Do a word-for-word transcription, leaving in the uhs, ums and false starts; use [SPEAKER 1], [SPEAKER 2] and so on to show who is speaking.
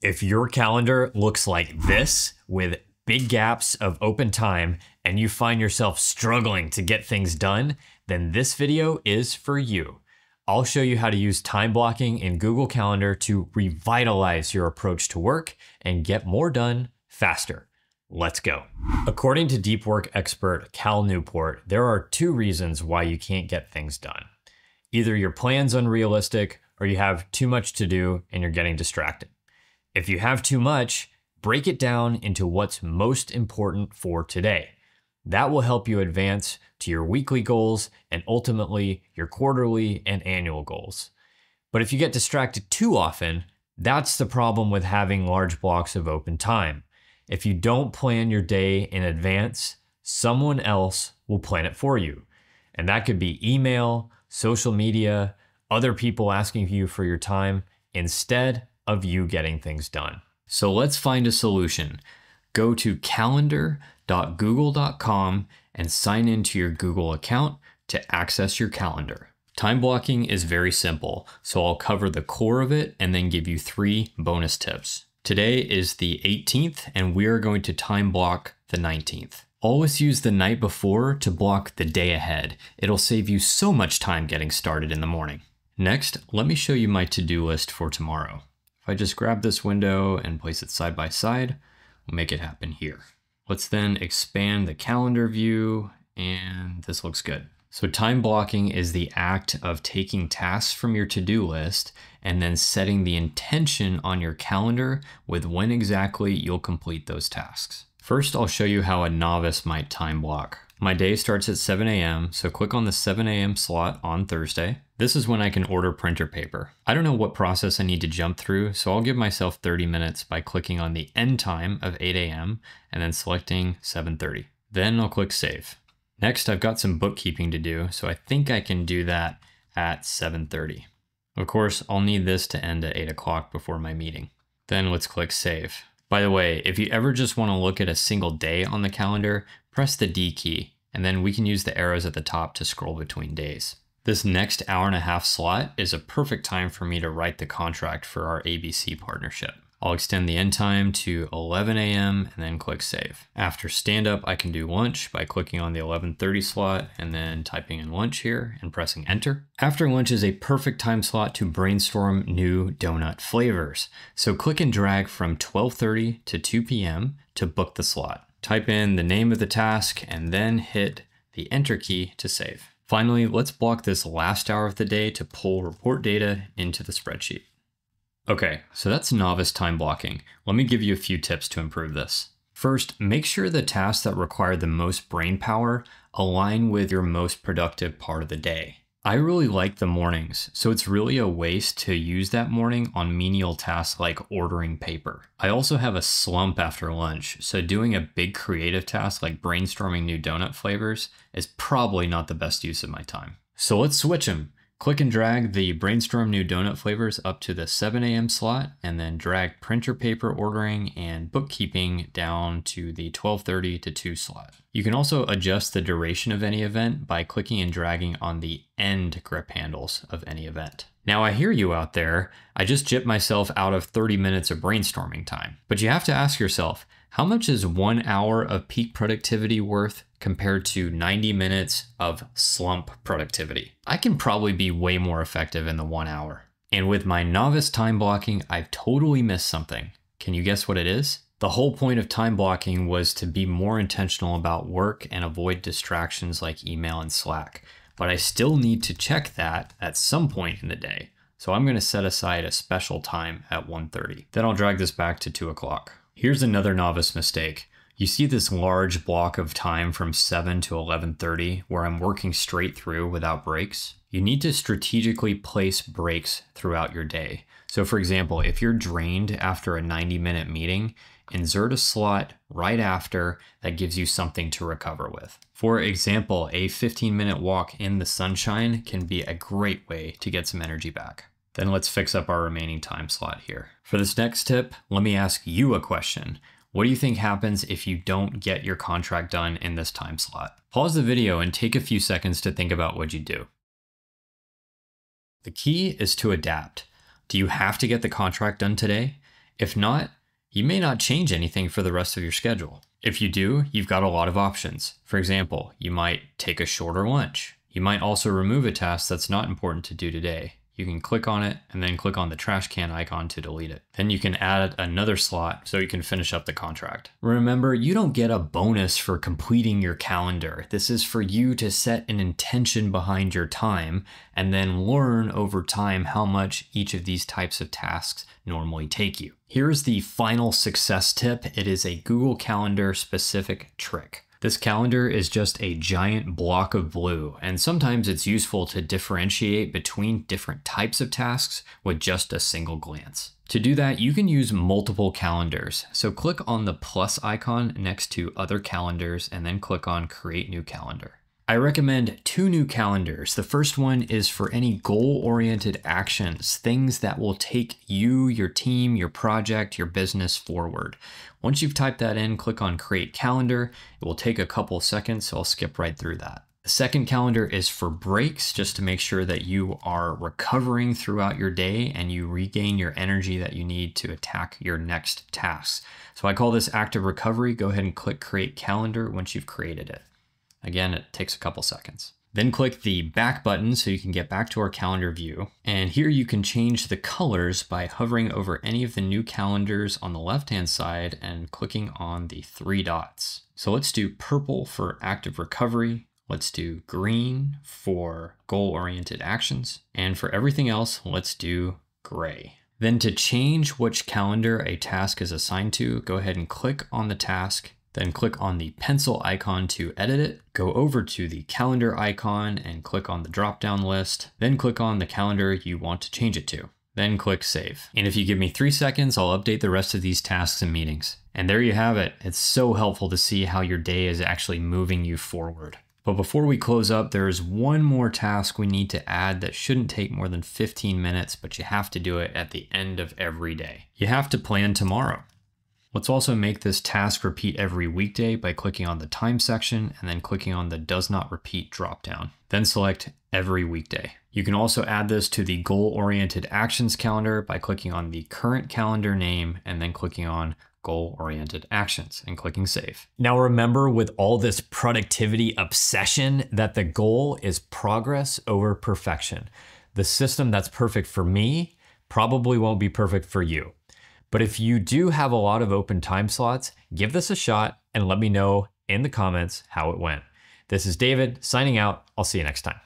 [SPEAKER 1] If your calendar looks like this with big gaps of open time and you find yourself struggling to get things done, then this video is for you. I'll show you how to use time blocking in Google Calendar to revitalize your approach to work and get more done faster. Let's go. According to deep work expert Cal Newport, there are two reasons why you can't get things done. Either your plan's unrealistic or you have too much to do and you're getting distracted. If you have too much, break it down into what's most important for today. That will help you advance to your weekly goals and ultimately your quarterly and annual goals. But if you get distracted too often, that's the problem with having large blocks of open time. If you don't plan your day in advance, someone else will plan it for you. And that could be email, social media, other people asking you for your time instead of you getting things done. So let's find a solution. Go to calendar dot google dot com and sign into your Google account to access your calendar. Time blocking is very simple, so I'll cover the core of it and then give you three bonus tips. Today is the eighteenth and we are going to time block the nineteenth. Always use the night before to block the day ahead. It'll save you so much time getting started in the morning. Next, let me show you my to-do list for tomorrow. If I just grab this window and place it side by side, we'll make it happen here. Let's then expand the calendar view, and this looks good. So time blocking is the act of taking tasks from your to-do list and then setting the intention on your calendar with when exactly you'll complete those tasks. First, I'll show you how a novice might time block. My day starts at seven A M, so click on the seven A M slot on Thursday. This is when I can order printer paper. I don't know what process I need to jump through, so I'll give myself thirty minutes by clicking on the end time of eight A M and then selecting seven thirty. Then I'll click save. Next, I've got some bookkeeping to do, so I think I can do that at seven thirty. Of course, I'll need this to end at eight o'clock before my meeting. Then let's click save. By the way, if you ever just want to look at a single day on the calendar, press the D key, and then we can use the arrows at the top to scroll between days. This next hour and a half slot is a perfect time for me to write the contract for our A B C partnership. I'll extend the end time to eleven A M and then click save. After stand up, I can do lunch by clicking on the eleven thirty slot and then typing in lunch here and pressing enter. After lunch is a perfect time slot to brainstorm new donut flavors. So click and drag from twelve thirty to two P M to book the slot. Type in the name of the task and then hit the enter key to save. Finally, let's block this last hour of the day to pull report data into the spreadsheet. Okay, so that's novice time blocking. Let me give you a few tips to improve this. First, make sure the tasks that require the most brain power align with your most productive part of the day. I really like the mornings, so it's really a waste to use that morning on menial tasks like ordering paper. I also have a slump after lunch, so doing a big creative task like brainstorming new donut flavors is probably not the best use of my time. So let's switch them. Click and drag the brainstorm new donut flavors up to the seven A M slot and then drag printer paper ordering and bookkeeping down to the twelve thirty to two slot. You can also adjust the duration of any event by clicking and dragging on the end grip handles of any event. Now I hear you out there, I just gypped myself out of thirty minutes of brainstorming time. But you have to ask yourself, how much is one hour of peak productivity worth compared to ninety minutes of slump productivity? I can probably be way more effective in the one hour. And with my novice time blocking, I've totally missed something. Can you guess what it is? The whole point of time blocking was to be more intentional about work and avoid distractions like email and Slack. But I still need to check that at some point in the day. So I'm going to set aside a special time at one thirty. Then I'll drag this back to two o'clock. Here's another novice mistake. You see this large block of time from seven to eleven thirty where I'm working straight through without breaks? You need to strategically place breaks throughout your day. So for example, if you're drained after a ninety minute meeting, insert a slot right after that gives you something to recover with. For example, a fifteen minute walk in the sunshine can be a great way to get some energy back. Then let's fix up our remaining time slot here. For this next tip, let me ask you a question. What do you think happens if you don't get your contract done in this time slot? Pause the video and take a few seconds to think about what you do. The key is to adapt. Do you have to get the contract done today? If not, you may not change anything for the rest of your schedule. If you do, you've got a lot of options. For example, you might take a shorter lunch. You might also remove a task that's not important to do today. You can click on it and then click on the trash can icon to delete it. Then you can add another slot so you can finish up the contract. Remember, you don't get a bonus for completing your calendar. This is for you to set an intention behind your time and then learn over time how much each of these types of tasks normally take you. Here's the final success tip. It is a Google Calendar specific trick. This calendar is just a giant block of blue, and sometimes it's useful to differentiate between different types of tasks with just a single glance. To do that, you can use multiple calendars. So click on the plus icon next to other calendars and then click on Create New Calendar. I recommend two new calendars. The first one is for any goal-oriented actions, things that will take you, your team, your project, your business forward. Once you've typed that in, click on Create Calendar. It will take a couple seconds, so I'll skip right through that. The second calendar is for breaks, just to make sure that you are recovering throughout your day and you regain your energy that you need to attack your next tasks. So I call this active recovery. Go ahead and click Create Calendar once you've created it. Again, it takes a couple seconds. Then click the back button so you can get back to our calendar view. And here you can change the colors by hovering over any of the new calendars on the left-hand side and clicking on the three dots. So let's do purple for active recovery. Let's do green for goal-oriented actions. And for everything else, let's do gray. Then to change which calendar a task is assigned to, go ahead and click on the task. Then click on the pencil icon to edit it. Go over to the calendar icon and click on the drop-down list. Then click on the calendar you want to change it to. Then click Save. And if you give me three seconds, I'll update the rest of these tasks and meetings. And there you have it. It's so helpful to see how your day is actually moving you forward. But before we close up, there's one more task we need to add that shouldn't take more than fifteen minutes, but you have to do it at the end of every day. You have to plan tomorrow. Let's also make this task repeat every weekday by clicking on the time section and then clicking on the does not repeat dropdown. Then select every weekday. You can also add this to the goal-oriented actions calendar by clicking on the current calendar name and then clicking on goal-oriented actions and clicking save. Now remember, with all this productivity obsession, that the goal is progress over perfection. The system that's perfect for me probably won't be perfect for you. But if you do have a lot of open time slots, give this a shot and let me know in the comments how it went. This is David signing out. I'll see you next time.